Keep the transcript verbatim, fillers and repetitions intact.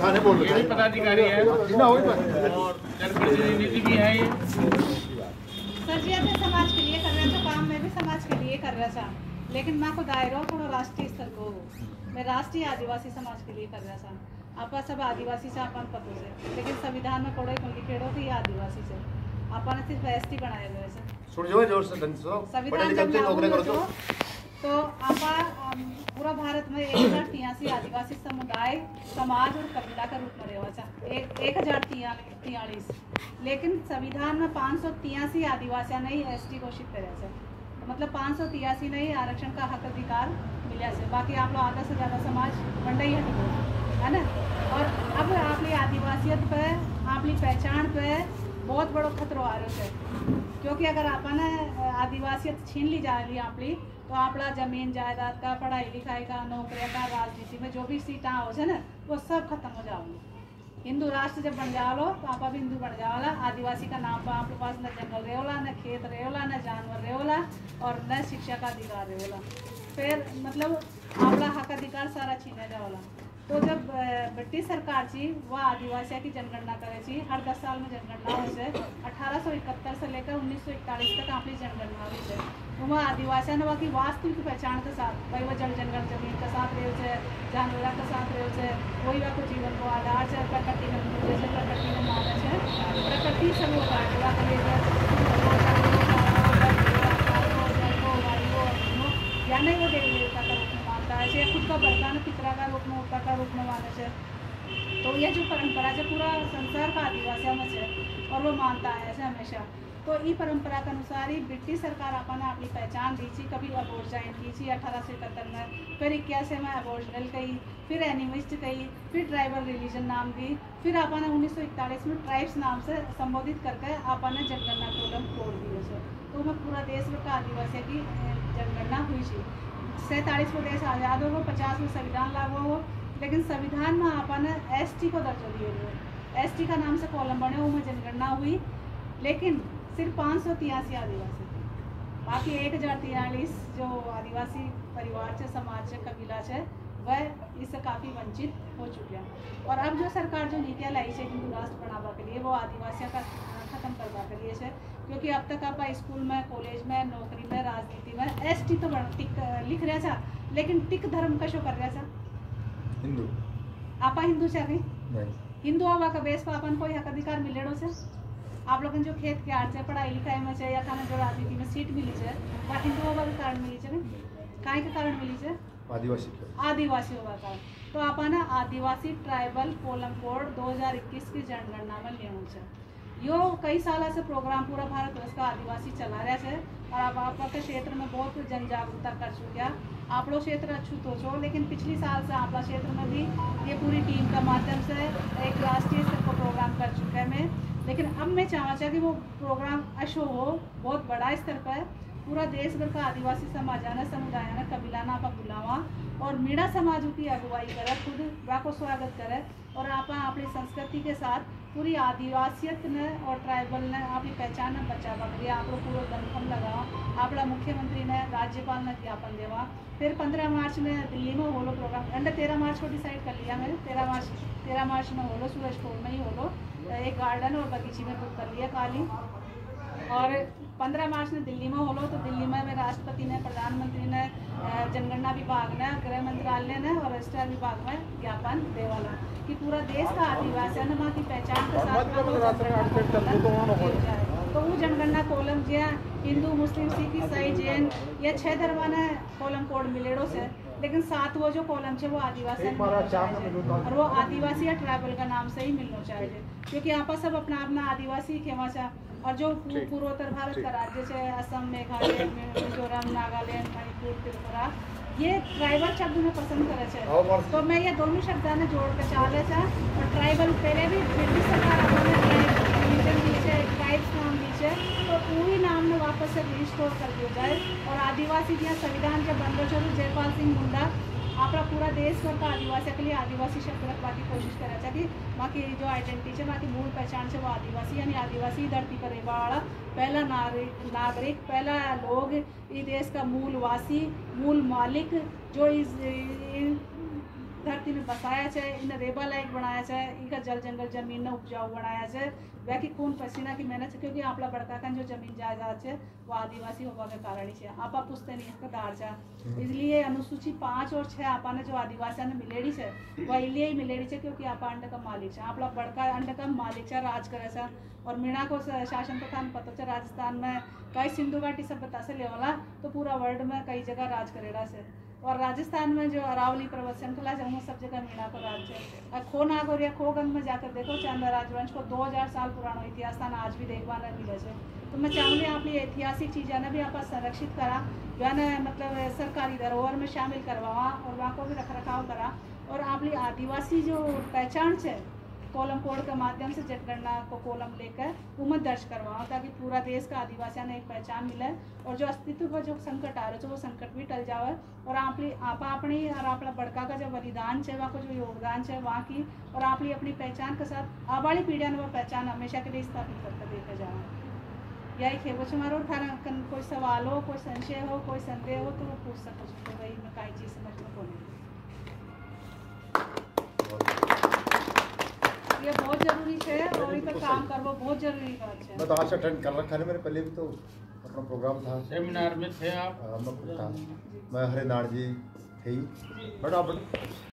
ये भी पदाधिकारी है और जनप्रतिनिधि भी है ये। सर जी अपने समाज के लिए कर रहे थे काम, मैं भी समाज के लिए कर रहा था, लेकिन मैं को दायरा थोड़ा राष्ट्रीय स्तर को मैं राष्ट्रीय आदिवासी समाज के लिए कर रहा था। आपा सब आदिवासी से अपन पतो से, लेकिन संविधान में कोड़े कुंडी खेड़ो कि आदिवासी से अपन सिर्फ एस टी बनाए हुए से संविधान जब लागू हो तो आपा पूरा भारत में एक हजार तिरासी आदिवासी समुदाय समाज और कबीला का रूप में रहा था एक एक हजार तियालीस, लेकिन संविधान में पाँच सौ तिरासी आदिवासियों ने एस टी घोषित करे, मतलब पाँच सौ तिरासी ने ही आरक्षण का हक अधिकार मिला से, बाकी आप लोग आधा से ज़्यादा समाज मंडई हटी है ना। और अब आपकी आदिवासियत पे आपकी पहचान पे बहुत बड़ो खतरो आ रहा है, क्योंकि अगर अपन आदिवासियत छीन ली जा रही आपकी तो आपला जमीन जायदाद का, पढ़ाई लिखाई का, नौकरी का, राजनीति में जो भी सीटा हो जाए ना वो सब खत्म हो जाओगी। हिंदू राष्ट्र जब बन जाओ तो आप भी हिंदू बन जाओला। आदिवासी का नाम पर आपके पास न जंगल रहेला, न खेत रहेला, न जानवर रहेला और न शिक्षा का अधिकार रहेला, फिर मतलब आपला हक अधिकार सारा छीने जाओला। तो जब ब्रिटिश सरकार थी वह आदिवासियों की जनगणना करे थी, हर दस साल में जनगणना हो से अठारह सौ इकहत्तर से लेकर उन्नीस सौ इकतालीस तक आपकी जनगणना हुई है। तो वह आदिवासियों ने वहाँ की वास्तविक पहचान के साथ भाई वह जल जंगल जमीन के साथ रहे थे, जानवर के साथ रहे थे, वही वह को जीवन को आधार से प्रकृति में जैसे प्रकृति में माने है प्रकृति से वो काटवा या नहीं वो देवी देवता का रूप में मानता है, खुद का बरदान पितरा का रूप में होता का रूप में माने है। तो ये जो परंपरा है पूरा संसार का आदिवासियों में है और वो मानता है ऐसे हमेशा। तो ये परंपरा के अनुसार ही ब्रिटिश सरकार अपन ने अपनी पहचान दी थी, कभी अबोर्जाइन की थी अठारह सौ इकहत्तर में, फिर इक्यासी में अबोर्जनल कही, फिर एनिमिस्ट कही, फिर ट्राइबल रिलीजन नाम दी, फिर अपन ने उन्नीस सौ इकतालीस में ट्राइब्स नाम से संबोधित करके अपन ने जनगणना कोलम तोड़ दिए से। तो मैं पूरा देश भर का आदिवासी की जनगणना हुई थी। सैंतालीस को देश आज़ाद हो, पचास में संविधान लागू हो, लेकिन संविधान में अपन एस टी को दर्जा दिए हुए, एस टी का नाम से कॉलम बने हुए जनगणना हुई, लेकिन सिर्फ पाँच सौ तिरासी आदिवासी थे, बाकी एक हज़ार तिरालीस जो आदिवासी परिवार से, समाज से, कबीला से वह इससे काफ़ी वंचित हो चुके हैं। और अब जो सरकार जो नीतियाँ लाई है हिंदू राष्ट्र बनावा के लिए वो आदिवासियों का खत्म करवा के लिए है, क्योंकि अब तक आप स्कूल में, कॉलेज में, नौकरी में, राजनीति में एस टी तो टिक लिख रहा था, लेकिन टिक धर्म का शो कर रहा था हिंदू आपा हिंदू से अभी हिंदू हवा का बेस पर अपन कोई हक अधिकार मिलेड़ो से आप लोगों जो खेत के आड़ से, पढ़ाई लिखाई में से या खाना जो राजनीति में सीट मिली है वह हिंदू हवा के कारण मिली है, काहे के कारण मिली है आदिवासी आदिवासी होगा कारण। तो आप ना आदिवासी ट्राइबल कोलम कोड दो हज़ार इक्कीस की जनगणना में लेना चाहिए। यो कई साल से प्रोग्राम पूरा भारत वर्ष का आदिवासी चला रहा है और आप आपके क्षेत्र में बहुत जन जागरूकता कर चुके। आप लोग क्षेत्र अछूत हो छो, लेकिन पिछली साल से आप क्षेत्र में भी ये पूरी टीम का माध्यम से एक राष्ट्रीय स्तर पर प्रोग्राम कर चुके हैं मैं, लेकिन अब मैं चाहना चाह कि वो प्रोग्राम अशो हो बहुत बड़ा स्तर पर पूरा देश भर का आदिवासी समाज आना, समुदाय आना, कबीलाना का बुलावा और मीणा समाज की अगुवाई करे, खुद वह को स्वागत करे और आप अपनी संस्कृति के साथ पूरी आदिवासियत ने और ट्राइबल ने अपनी पहचान बचावा करिए। आप लोग पूरा दमखम लगाओ, अपना मुख्यमंत्री ने, राज्यपाल ने ज्ञापन देवा। फिर पंद्रह मार्च में दिल्ली में होलो प्रोग्राम, अंडर तेरह मार्च को डिसाइड कर लिया मैंने, तेरह मार्च तेरह मार्च में होलो सूरजपुर में ही होलो, एक गार्डन और बगीची में बुक कर लिया काली। और पंद्रह मार्च ने दिल्ली में होलो तो दिल्ली में राष्ट्रपति ने, प्रधानमंत्री ने, जनगणना विभाग ने, गृह मंत्रालय ने और रजिस्ट्रार विभाग में ज्ञापन देवाला कि पूरा देश का आदिवासी नमा की पहचान के साथ तो वो जनगणना कोलम जो हिंदू, मुस्लिम, सिख, ईसाई, जैन या छह धर्म ने कोलम कोड मिलेड़ो से, लेकिन सात वो जो कॉलम है वो आदिवासी और वो आदिवासी या ट्राइबल का नाम से ही मिलना चाहिए, क्योंकि आप सब अपना अपना आदिवासी खेमा चा। और जो पूर्वोत्तर भारत का राज्य है असम, मेघालय, मिजोरम, नागालैंड, मणिपुर, त्रिपुरा ये ट्राइबल शब्द में पसंद करे छे, तो मैं ये दोनों शब्द ने जोड़ के चाले था। और ट्राइबल पहले भी ब्रिटिश सरकार रिलीजन दी है, ट्राइब्स नाम दी है, तो वही नाम ने वापस से रिस्टोर कर दिया जाए। और आदिवासी जो संविधान जब बन रहे जयपाल सिंह मुंडा अपना पूरा देश भर का आदिवासी के लिए आदिवासी शब्द रखवा की कोशिश करा था कि बाकी जो आइडेंटिटी है, बाकी मूल पहचान से वो आदिवासी यानी आदिवासी धरती पर रहने वाला पहला नागरिक, पहला लोग, इस देश का मूलवासी, मूल मालिक जो इस धरती में बसाया है, इन रेबा लायक बनाया है, इनका जल जंगल जमीन ने उपजाऊ बनाया है, वह खून पसीना की मेहनत से, क्योंकि आपला बड़का का जो जमीन जायदाद है वो आदिवासी होगा के कारण ही है। आपा पुछते नहीं इसका दार जा, इसलिए अनुसूची पाँच और छः आपा ने जो आदिवासियों ने मिलेड़ी है वह इसलिए ही मिलेड़ी है क्योंकि आपा अंड का मालिक है, आपला बड़का अंड का मालिक है, राज करे है। और मीणा को शासन तो था पता है राजस्थान में कई सिंधु घाटी सभ्यता से लेवला तो पूरा वर्ल्ड में कई जगह राज करेड़ा से। और राजस्थान में जो अरावली पर्वत श्रृंखला है वो सब जगह मीणा को राज है। और खो नाग और या खोगंग में जाकर देखो चांदा राजवंश को दो हजार साल पुराना इतिहास था, आज भी देखवा नहीं मिले है। तो मैं चाहूँगी आप ये ऐतिहासिक चीज़ें ने भी आप संरक्षित करा, जो है ना मतलब सरकारी धरोहर में शामिल करवावा और वहाँ को भी रख रखाव करा। और आप आदिवासी जो पहचान है कॉलम कोड के माध्यम से जनगणना को कॉलम लेकर उमत दर्ज करवाओ ताकि पूरा देश का आदिवासियों ने एक पहचान मिले और जो अस्तित्व पर जो संकट आ रहे है वो संकट भी टल जाए। और आप आप अपनी और अपना बड़का का जो बलिदान है वहाँ को जो योगदान है वहाँ की और आप अपनी पहचान के साथ आने वाली पीढ़ियों ने वह पहचान हमेशा के लिए स्थापित करके देखे जाए। यही खे वो हमारो कोई सवाल हो, कोई संशय हो, कोई संदेह हो तो वो पूछ सको तो वही में कई चीज़ समझ में को नहीं। ये बहुत जरूरी है और इस पर काम करना बहुत जरूरी बात है। मैं तो आज अटेंड कर रखा है, मेरे पहले भी तो अपना प्रोग्राम था, सेमिनार में थे आप? मैं मैं हरे नाड़ जी थे बट आप